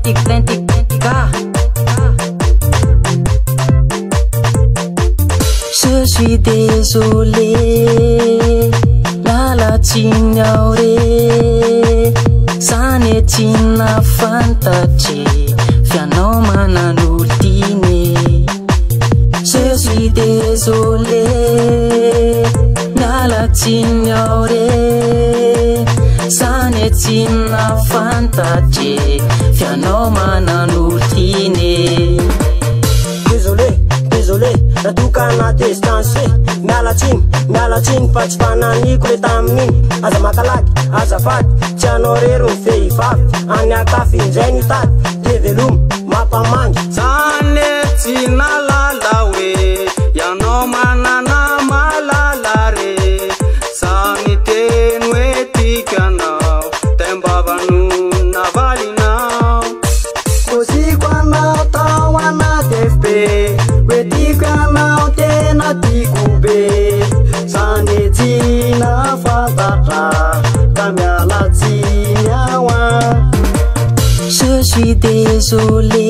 Je suis désolé, lalatsiny ao re, zany tsy nafantatry fianao manano tiny. Je suis désolé, lalatsiny ao re, zany tsy nafantatry fianao manano tiny. Désolé, natokana distance mialatsiny fa tsy fananiko le tamin'iny. Aza makalaky, azafady, tsy anao rery ny vehivavy, any akafy indray ny tady, de velomy mampamangy. Zany tsy nalala hoe ianao manana malala re, zany teny hoe tikanao tembavanona valinao. Moziko anao tao anaty FB, hoe tiko anao tena tiko be, zany tsy nafantatra ka mialatsiny ao a. Je suis désolé,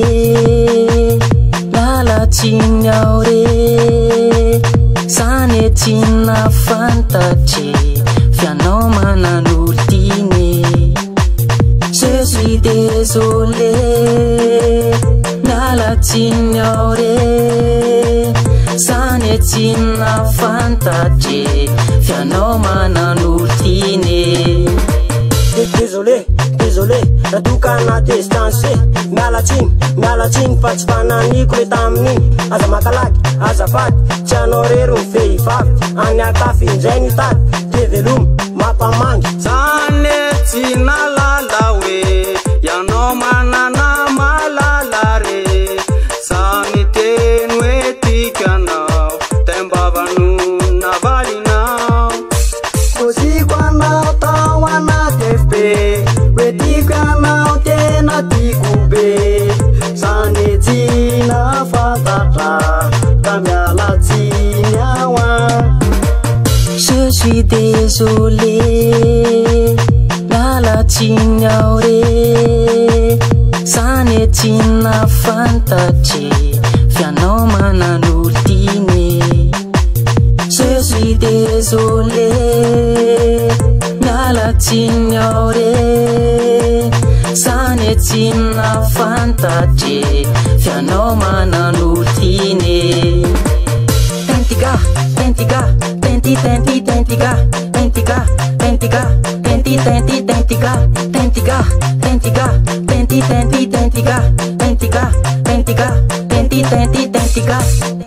lalatsiny ao re, zany tsy nafantatry fianao manano tiny. Je suis désolé, lalatsiny ao re, zany tsy nafantatry fianao manano tiny. Désolé, natokana distance mialatsiny fa tsy fananiko le tamin'iny. Aza makalaky, azafady, tsy anao rery ny vehivavy, any akafy indray ny tady, de velomy mampamangy. Zany tsy nalala hoe ianao manana malala re, zany teny hoe tikanao tembavanona valinao. Moziko anao tao anaty FB, hoe tiko anao tena tiko be, zany tsy nafantatra ka mialatsiny ao a. Je suis désolé, lalatsiny ao re, zany tsy nafantatry fianao manano tiny. Je suis désolé, lalatsiny ao re, zany tsy nafantatry fianao manano tiny. Tentika